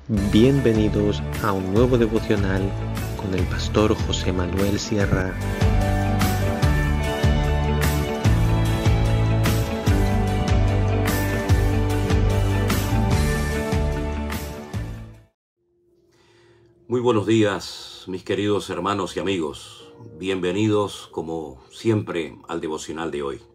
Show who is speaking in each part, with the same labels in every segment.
Speaker 1: Bienvenidos a un nuevo devocional con el pastor José Manuel Sierra.
Speaker 2: Muy buenos días, mis queridos hermanos y amigos. Bienvenidos, como siempre, al devocional de hoy.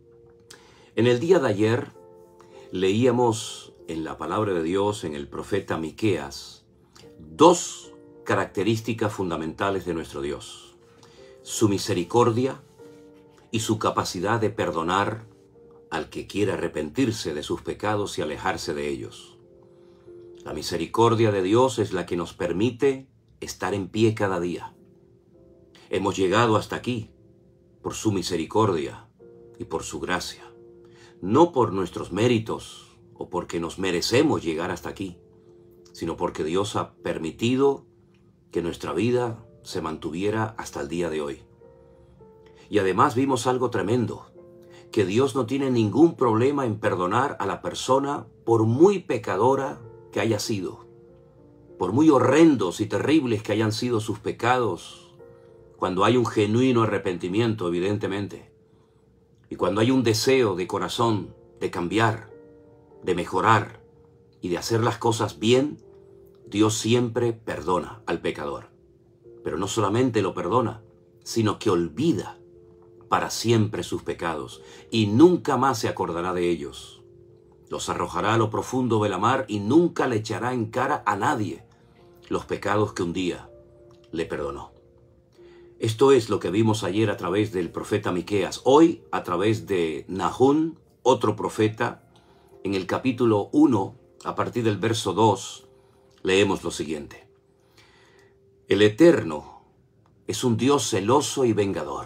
Speaker 2: En el día de ayer leíamos en la palabra de Dios, en el profeta Miqueas, dos características fundamentales de nuestro Dios: su misericordia y su capacidad de perdonar al que quiera arrepentirse de sus pecados y alejarse de ellos. La misericordia de Dios es la que nos permite estar en pie cada día. Hemos llegado hasta aquí por su misericordia y por su gracia, no por nuestros méritos o porque nos merecemos llegar hasta aquí, sino porque Dios ha permitido que nuestra vida se mantuviera hasta el día de hoy. Y además vimos algo tremendo, que Dios no tiene ningún problema en perdonar a la persona por muy pecadora que haya sido, por muy horrendos y terribles que hayan sido sus pecados, cuando hay un genuino arrepentimiento, evidentemente, y cuando hay un deseo de corazón de cambiar, de mejorar y de hacer las cosas bien, Dios siempre perdona al pecador. Pero no solamente lo perdona, sino que olvida para siempre sus pecados y nunca más se acordará de ellos. Los arrojará a lo profundo de la mar y nunca le echará en cara a nadie los pecados que un día le perdonó. Esto es lo que vimos ayer a través del profeta Miqueas. Hoy, a través de Nahum, otro profeta, en el capítulo 1, a partir del verso 2, leemos lo siguiente: El Eterno es un Dios celoso y vengador.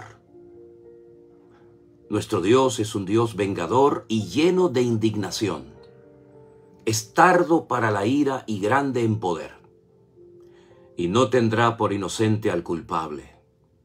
Speaker 2: Nuestro Dios es un Dios vengador y lleno de indignación. Es tardo para la ira y grande en poder, y no tendrá por inocente al culpable.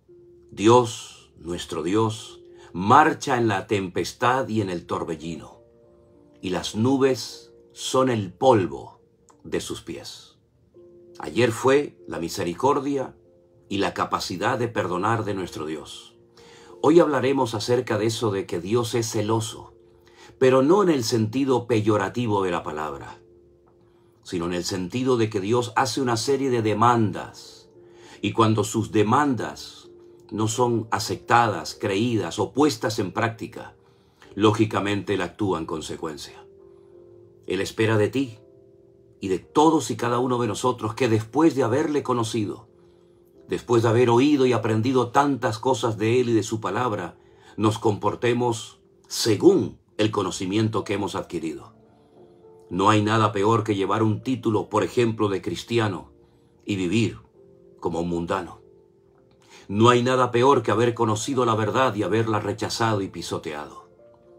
Speaker 2: Dios, nuestro Dios, marcha en la tempestad y en el torbellino, y las nubes son el polvo de sus pies. Ayer fue la misericordia y la capacidad de perdonar de nuestro Dios. Hoy hablaremos acerca de eso, de que Dios es celoso, pero no en el sentido peyorativo de la palabra, sino en el sentido de que Dios hace una serie de demandas, y cuando sus demandas no son aceptadas, creídas o puestas en práctica, lógicamente Él actúa en consecuencia. Él espera de ti y de todos y cada uno de nosotros que después de haberle conocido, después de haber oído y aprendido tantas cosas de Él y de su palabra, nos comportemos según el conocimiento que hemos adquirido. No hay nada peor que llevar un título, por ejemplo, de cristiano y vivir como un mundano. No hay nada peor que haber conocido la verdad y haberla rechazado y pisoteado.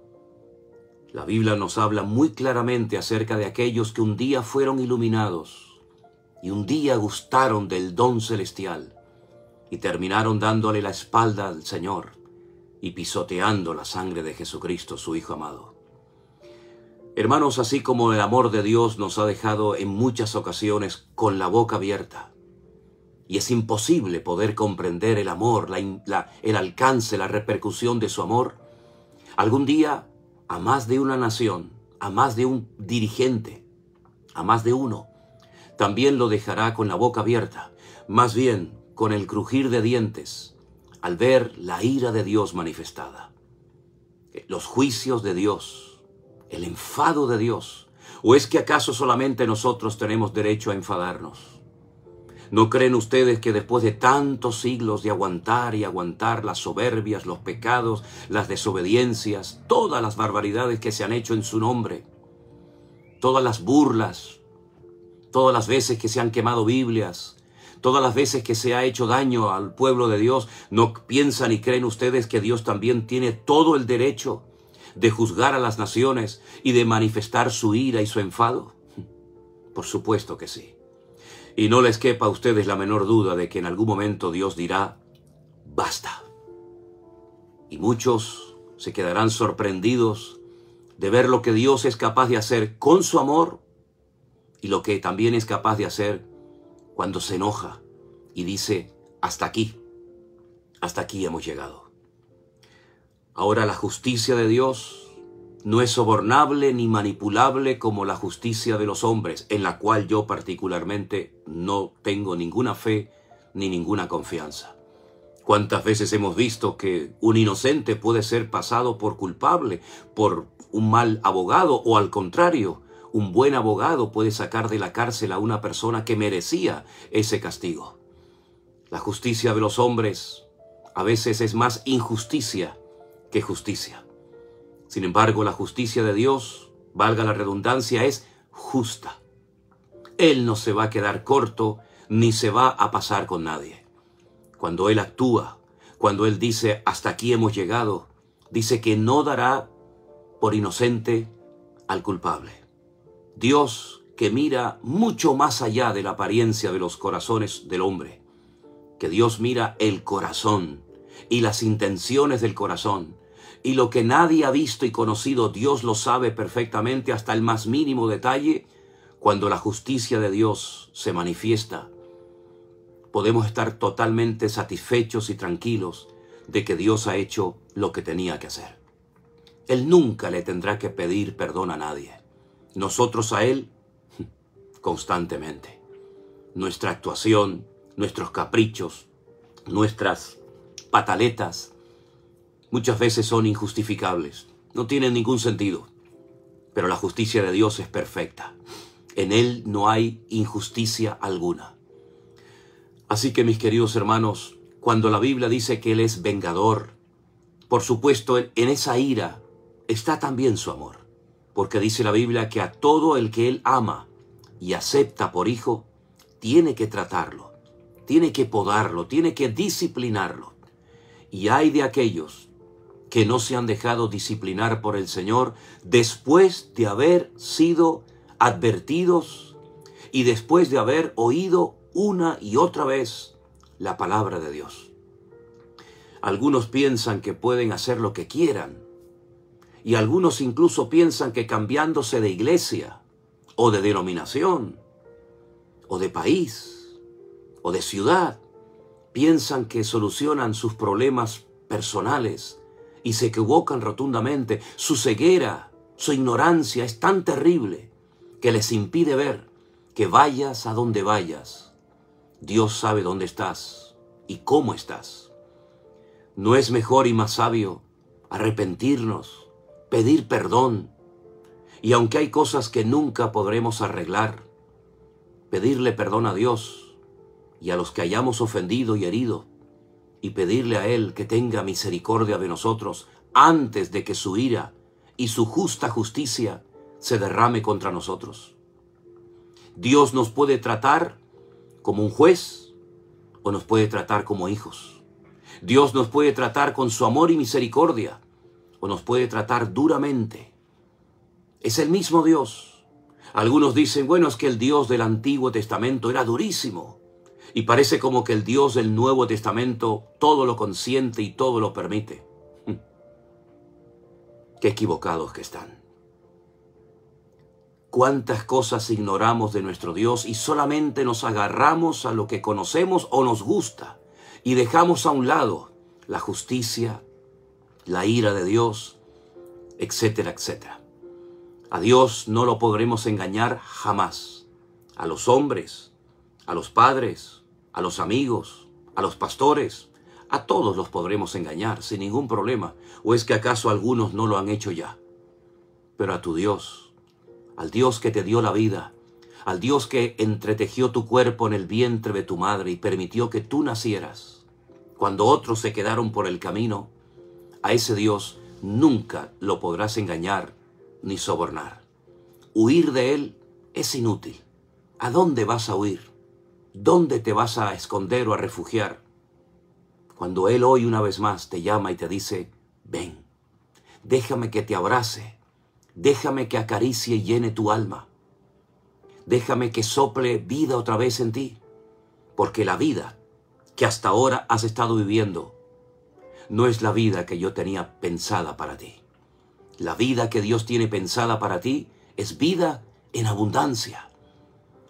Speaker 2: La Biblia nos habla muy claramente acerca de aquellos que un día fueron iluminados y un día gustaron del don celestial y terminaron dándole la espalda al Señor y pisoteando la sangre de Jesucristo, su Hijo amado. Hermanos, así como el amor de Dios nos ha dejado en muchas ocasiones con la boca abierta, y es imposible poder comprender el amor, el alcance, la repercusión de su amor, algún día a más de una nación, a más de un dirigente, a más de uno, también lo dejará con la boca abierta, más bien con el crujir de dientes, al ver la ira de Dios manifestada, los juicios de Dios, el enfado de Dios. ¿O es que acaso solamente nosotros tenemos derecho a enfadarnos? ¿No creen ustedes que después de tantos siglos de aguantar y aguantar las soberbias, los pecados, las desobediencias, todas las barbaridades que se han hecho en su nombre, todas las burlas, todas las veces que se han quemado Biblias, todas las veces que se ha hecho daño al pueblo de Dios, no piensan y creen ustedes que Dios también tiene todo el derecho de juzgar a las naciones y de manifestar su ira y su enfado? Por supuesto que sí. Y no les quepa a ustedes la menor duda de que en algún momento Dios dirá: basta. Y muchos se quedarán sorprendidos de ver lo que Dios es capaz de hacer con su amor y lo que también es capaz de hacer cuando se enoja y dice, hasta aquí hemos llegado. Ahora la justicia de Dios no es sobornable ni manipulable como la justicia de los hombres, en la cual yo particularmente no tengo ninguna fe ni ninguna confianza. ¿Cuántas veces hemos visto que un inocente puede ser pasado por culpable por un mal abogado, o al contrario, un buen abogado puede sacar de la cárcel a una persona que merecía ese castigo? La justicia de los hombres a veces es más injusticia que justicia. Sin embargo, la justicia de Dios, valga la redundancia, es justa. Él no se va a quedar corto ni se va a pasar con nadie. Cuando Él actúa, cuando Él dice, hasta aquí hemos llegado, dice que no dará por inocente al culpable. Dios, que mira mucho más allá de la apariencia de los corazones del hombre, que Dios mira el corazón y las intenciones del corazón, y lo que nadie ha visto y conocido, Dios lo sabe perfectamente hasta el más mínimo detalle. Cuando la justicia de Dios se manifiesta, podemos estar totalmente satisfechos y tranquilos de que Dios ha hecho lo que tenía que hacer. Él nunca le tendrá que pedir perdón a nadie. Nosotros a Él, constantemente. Nuestra actuación, nuestros caprichos, nuestras pataletas, muchas veces son injustificables. No tienen ningún sentido. Pero la justicia de Dios es perfecta. En Él no hay injusticia alguna. Así que, mis queridos hermanos, cuando la Biblia dice que Él es vengador, por supuesto, en esa ira está también su amor. Porque dice la Biblia que a todo el que Él ama y acepta por hijo, tiene que tratarlo, tiene que podarlo, tiene que disciplinarlo. Y hay de aquellos que no se han dejado disciplinar por el Señor después de haber sido advertidos y después de haber oído una y otra vez la palabra de Dios. Algunos piensan que pueden hacer lo que quieran, y algunos incluso piensan que cambiándose de iglesia, o de denominación, o de país, o de ciudad, piensan que solucionan sus problemas personales y se equivocan rotundamente. Su ceguera, su ignorancia es tan terrible que les impide ver que vayas a donde vayas, Dios sabe dónde estás y cómo estás. ¿No es mejor y más sabio arrepentirnos, pedir perdón, y aunque hay cosas que nunca podremos arreglar, pedirle perdón a Dios y a los que hayamos ofendido y herido, y pedirle a Él que tenga misericordia de nosotros antes de que su ira y su justa justicia se derrame contra nosotros? Dios nos puede tratar como un juez o nos puede tratar como hijos. Dios nos puede tratar con su amor y misericordia o nos puede tratar duramente. Es el mismo Dios. Algunos dicen, bueno, es que el Dios del Antiguo Testamento era durísimo. Y parece como que el Dios del Nuevo Testamento todo lo consiente y todo lo permite. Qué equivocados que están. Cuántas cosas ignoramos de nuestro Dios y solamente nos agarramos a lo que conocemos o nos gusta y dejamos a un lado la justicia, la ira de Dios, etcétera, etcétera. A Dios no lo podremos engañar jamás. A los hombres, a los padres, a los amigos, a los pastores, a todos los podremos engañar sin ningún problema. ¿O es que acaso algunos no lo han hecho ya? Pero a tu Dios, al Dios que te dio la vida, al Dios que entretejió tu cuerpo en el vientre de tu madre y permitió que tú nacieras, cuando otros se quedaron por el camino, a ese Dios nunca lo podrás engañar ni sobornar. Huir de Él es inútil. ¿A dónde vas a huir? ¿Dónde te vas a esconder o a refugiar? Cuando Él hoy una vez más te llama y te dice, ven, déjame que te abrace, déjame que acaricie y llene tu alma, déjame que sople vida otra vez en ti, porque la vida que hasta ahora has estado viviendo no es la vida que yo tenía pensada para ti. La vida que Dios tiene pensada para ti es vida en abundancia,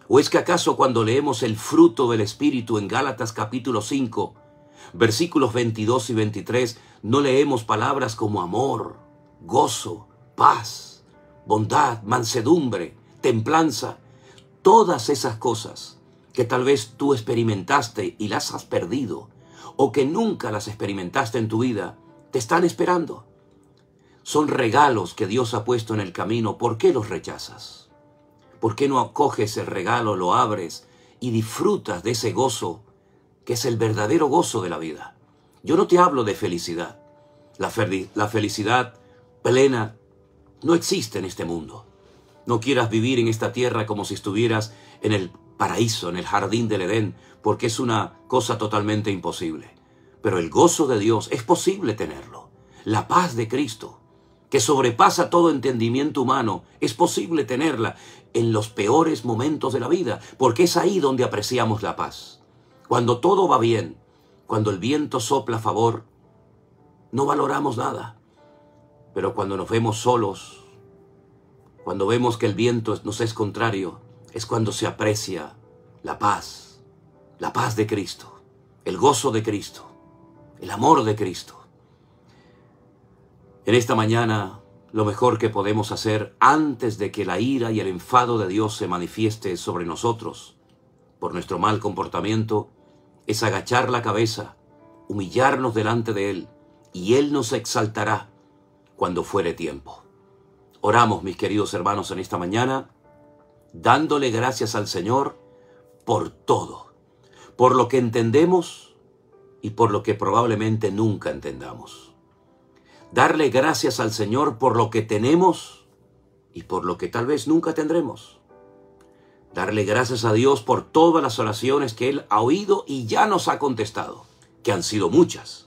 Speaker 2: ¿O es que acaso cuando leemos el fruto del Espíritu en Gálatas capítulo 5, versículos 22 y 23, no leemos palabras como amor, gozo, paz, bondad, mansedumbre, templanza? Todas esas cosas que tal vez tú experimentaste y las has perdido, o que nunca las experimentaste en tu vida, te están esperando. Son regalos que Dios ha puesto en el camino. ¿Por qué los rechazas? ¿Por qué no acoges el regalo, lo abres y disfrutas de ese gozo que es el verdadero gozo de la vida? Yo no te hablo de felicidad. La felicidad plena no existe en este mundo. No quieras vivir en esta tierra como si estuvieras en el paraíso, en el jardín del Edén, porque es una cosa totalmente imposible. Pero el gozo de Dios es posible tenerlo. La paz de Cristo, que sobrepasa todo entendimiento humano, es posible tenerla en los peores momentos de la vida, porque es ahí donde apreciamos la paz. Cuando todo va bien, cuando el viento sopla a favor, no valoramos nada. Pero cuando nos vemos solos, cuando vemos que el viento nos es contrario, es cuando se aprecia la paz de Cristo, el gozo de Cristo, el amor de Cristo. En esta mañana, lo mejor que podemos hacer antes de que la ira y el enfado de Dios se manifieste sobre nosotros por nuestro mal comportamiento, es agachar la cabeza, humillarnos delante de Él, y Él nos exaltará cuando fuere tiempo. Oramos, mis queridos hermanos, en esta mañana, dándole gracias al Señor por todo, por lo que entendemos y por lo que probablemente nunca entendamos. Darle gracias al Señor por lo que tenemos y por lo que tal vez nunca tendremos. Darle gracias a Dios por todas las oraciones que Él ha oído y ya nos ha contestado, que han sido muchas.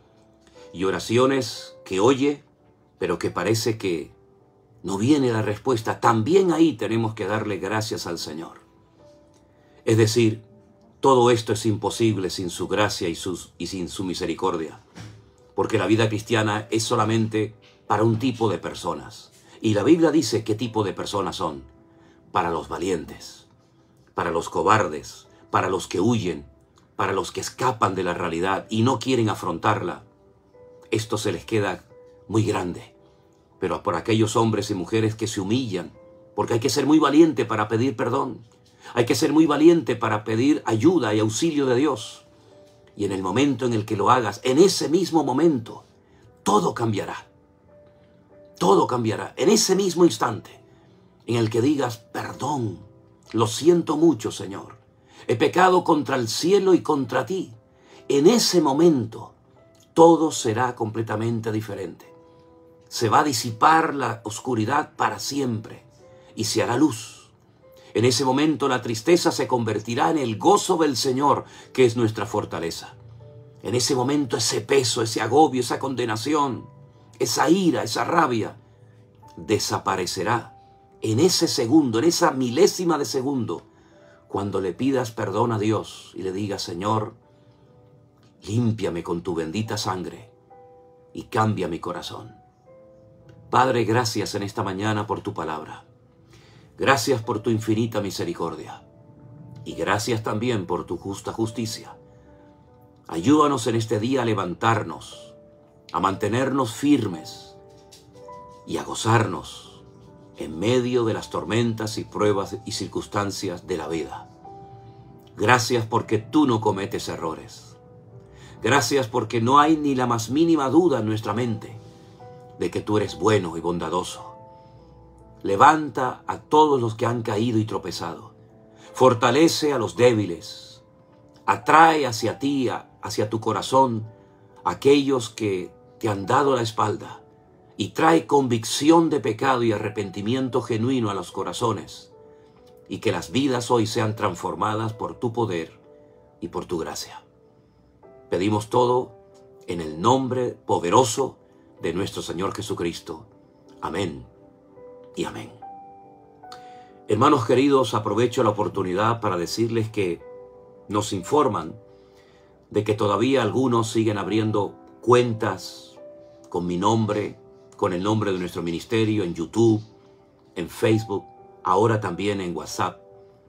Speaker 2: Y oraciones que oye, pero que parece que no viene la respuesta. También ahí tenemos que darle gracias al Señor. Es decir, todo esto es imposible sin su gracia y sin su misericordia. Porque la vida cristiana es solamente para un tipo de personas. Y la Biblia dice qué tipo de personas son. Para los valientes, para los cobardes, para los que huyen, para los que escapan de la realidad y no quieren afrontarla. Esto se les queda muy grande. Pero por aquellos hombres y mujeres que se humillan, porque hay que ser muy valiente para pedir perdón. Hay que ser muy valiente para pedir ayuda y auxilio de Dios. Y en el momento en el que lo hagas, en ese mismo momento, todo cambiará. Todo cambiará. En ese mismo instante en el que digas, perdón, lo siento mucho, Señor. He pecado contra el cielo y contra ti. En ese momento, todo será completamente diferente. Se va a disipar la oscuridad para siempre y se hará luz. En ese momento la tristeza se convertirá en el gozo del Señor, que es nuestra fortaleza. En ese momento ese peso, ese agobio, esa condenación, esa ira, esa rabia, desaparecerá. En ese segundo, en esa milésima de segundo, cuando le pidas perdón a Dios y le digas, Señor, límpiame con tu bendita sangre y cambia mi corazón. Padre, gracias en esta mañana por tu palabra. Gracias por tu infinita misericordia. Y gracias también por tu justa justicia. Ayúdanos en este día a levantarnos, a mantenernos firmes y a gozarnos en medio de las tormentas y pruebas y circunstancias de la vida. Gracias porque tú no cometes errores. Gracias porque no hay ni la más mínima duda en nuestra mente de que tú eres bueno y bondadoso. Levanta a todos los que han caído y tropezado. Fortalece a los débiles. Atrae hacia ti, hacia tu corazón, aquellos que te han dado la espalda. Y trae convicción de pecado y arrepentimiento genuino a los corazones. Y que las vidas hoy sean transformadas por tu poder y por tu gracia. Pedimos todo en el nombre poderoso de nuestro Señor Jesucristo. Amén y amén. Hermanos queridos, aprovecho la oportunidad para decirles que nos informan de que todavía algunos siguen abriendo cuentas con mi nombre, con el nombre de nuestro ministerio en YouTube, en Facebook, ahora también en WhatsApp.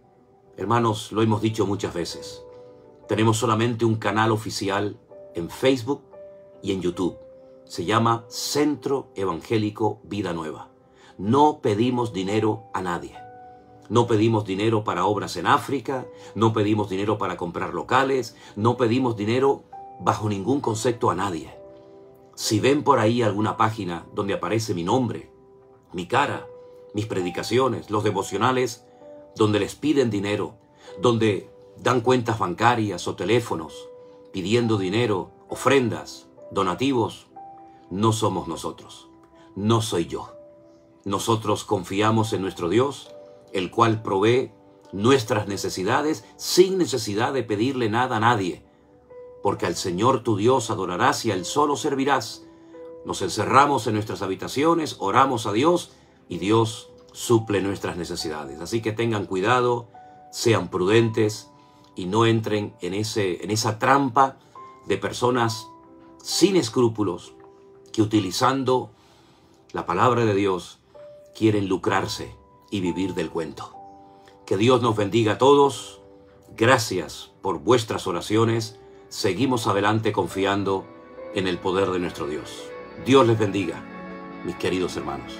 Speaker 2: Hermanos, lo hemos dicho muchas veces. Tenemos solamente un canal oficial en Facebook y en YouTube. Se llama Centro Evangélico Vida Nueva. No pedimos dinero a nadie. No pedimos dinero para obras en África, no pedimos dinero para comprar locales, no pedimos dinero bajo ningún concepto a nadie. Si ven por ahí alguna página donde aparece mi nombre, mi cara, mis predicaciones, los devocionales, donde les piden dinero, donde dan cuentas bancarias o teléfonos, pidiendo dinero, ofrendas, donativos, no somos nosotros, no soy yo. Nosotros confiamos en nuestro Dios, el cual provee nuestras necesidades sin necesidad de pedirle nada a nadie, porque al Señor tu Dios adorarás y a Él solo servirás. Nos encerramos en nuestras habitaciones, oramos a Dios y Dios suple nuestras necesidades. Así que tengan cuidado, sean prudentes y no entren en esa trampa de personas sin escrúpulos que utilizando la palabra de Dios quieren lucrarse y vivir del cuento. Que Dios nos bendiga a todos. Gracias por vuestras oraciones. Seguimos adelante confiando en el poder de nuestro Dios. Dios les bendiga, mis queridos hermanos.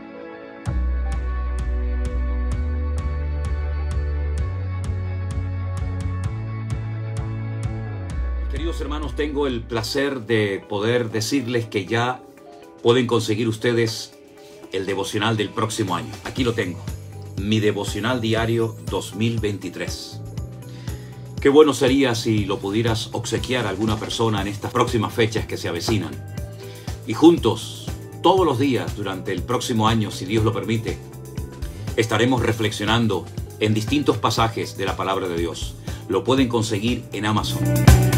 Speaker 2: Queridos hermanos, tengo el placer de poder decirles que ya pueden conseguir ustedes el devocional del próximo año. Aquí lo tengo, mi devocional diario 2023. Qué bueno sería si lo pudieras obsequiar a alguna persona en estas próximas fechas que se avecinan. Y juntos, todos los días durante el próximo año, si Dios lo permite, estaremos reflexionando en distintos pasajes de la palabra de Dios. Lo pueden conseguir en Amazon.